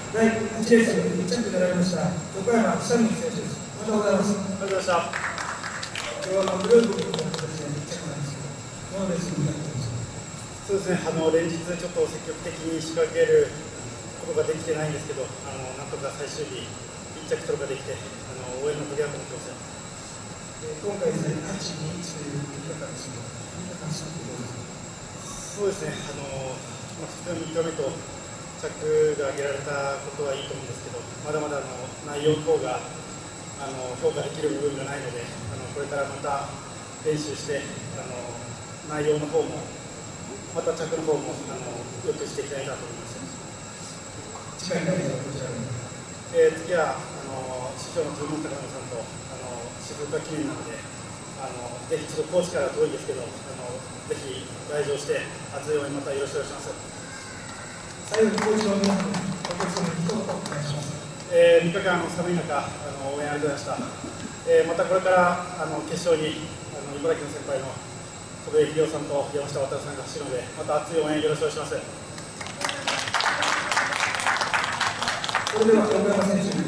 第8レース1着で狙いました横山久美選手です。おめでとうございます。 ありがとうございました。 今日はグループの形で1着なんですけど、どのレースになってますか？ そうですね、連日ちょっと積極的に仕掛けることができてないんですけど、なんとか最終日1着取ることができて、応援の取り合いと思ってますよ。 今回ですね、8、2という言い方ですけど、どんな感じでどうですか？ そうですね、普通に3日目と着が上げられたことはいいと思うんですけど、まだまだ内容の方が評価できる部分がないので、これからまた練習して、内容の方も、また着の方もよくしていきたいなと思います。 次はこちらに。 次は師匠の鶴本隆さんと静岡記念なので、ぜひちょっと高知から遠いんですけど、ぜひ来場して熱い応援またよろしくお願いします。 最後に高知の皆さん、お客様に一言お願いします。 3日間寒い中、応援ありがとうございました。またこれから決勝に茨城の先輩の戸辺秀夫さんと山下渉さんが走るので、また熱い応援よろしくお願いします。 それでは横山選手